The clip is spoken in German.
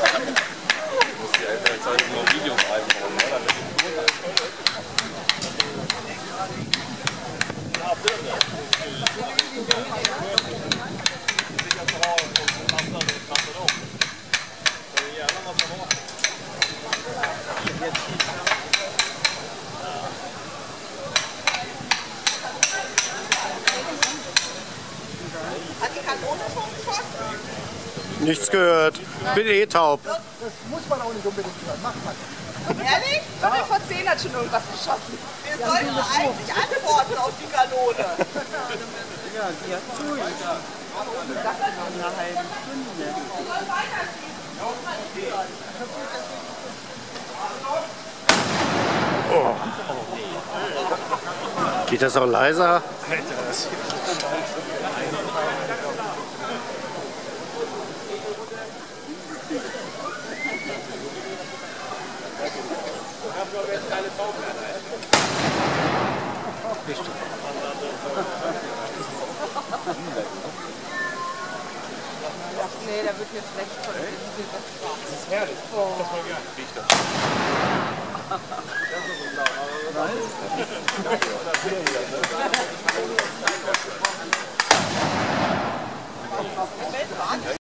muss die ältere Zeit nur Videos einbauen, oder? Damit die Ton Hat die Kanone schon geschossen? Nichts gehört. Ich bin eh taub. Das muss man auch nicht unbedingt hören. Macht man. Ehrlich? Viertel vor 10 hat schon irgendwas geschossen. Wir sollten eigentlich antworten auf die Kanone. Ja, die hat zu. Ich dachte noch eine halbe Stunde. Oh. Geht das auch leiser? Nee, der wird mir schlecht von dem Das ist herrlich. Das war gerne. Riecht das.